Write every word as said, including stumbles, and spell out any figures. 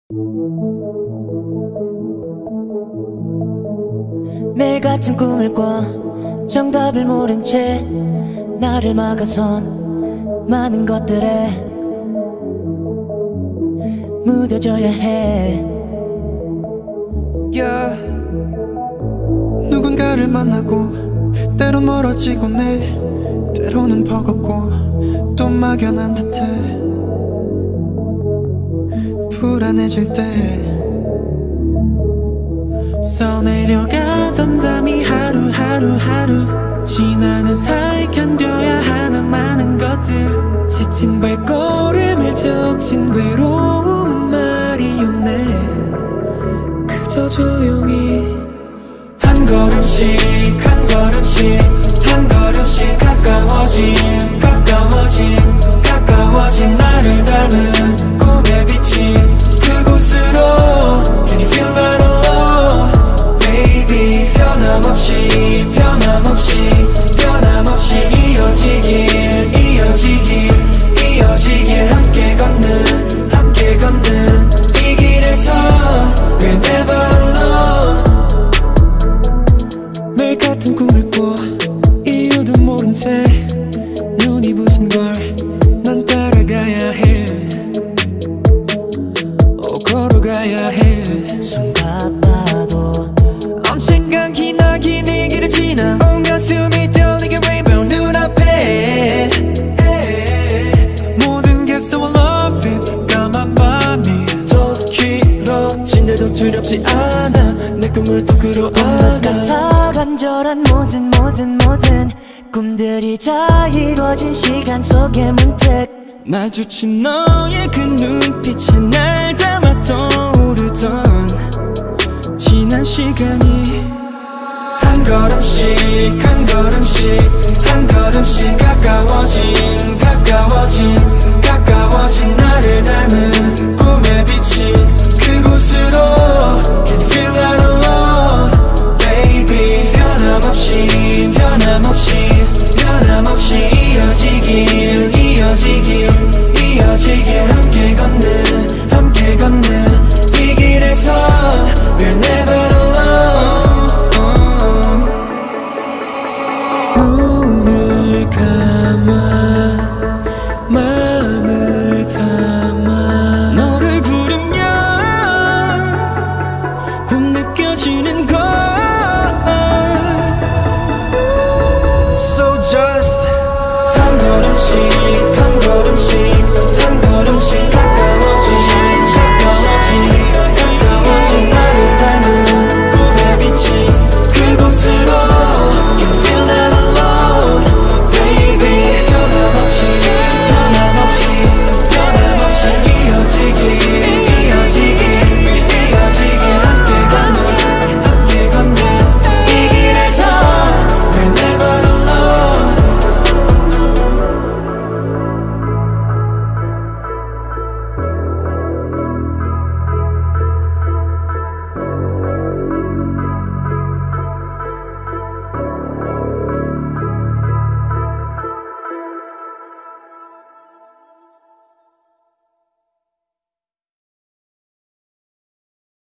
매일 같은 꿈을 꿔 정답을 모른 채 나를 막아선 많은 것들에 묻어져야 해. yeah. 누군가를 만나고 때론 멀어지곤 해. 때로는 버겁고 또 막연한 듯해. 불안해질 때 써내려가던 담이 하루하루 하루 지나는 사이 견뎌야 하는 많은 것들. 지친 발걸음을 적신 외로움은 말이 없네. 그저 조용히 한 걸음씩 한 걸음씩 한 걸음씩 가까워진 가까워진 가까워진 나를 닮은 꿈에 비친 그곳으로. Can you feel that alone, baby? 변함없이 변함없이 변함없이 이어지길 이어지길 이어지길 함께 걷는 함께 걷는 이 길에서 We're never alone. 매일 같은 꿈을 꿔 이유도 모른 채 눈이 부신 걸 난 따라가야 해. 오 걸어가야 해. 숨 가빠도 언젠간 기나긴 이 길을 지나 온 가슴이 떨리게 rainbow 눈앞에. 모든 게 so unloving 까만 밤이 더 길어진데도 두렵지 않아. 내 꿈을 또 끌어안아. 같아 간절한 모든 모든 모든 꿈들이 다 이루어진 시간 속에 문득 마주친 너의 그 눈빛에 날 담아 떠오르던 지난 시간이 한 걸음씩 한 걸음씩 한 걸음씩 가까워진 가까워진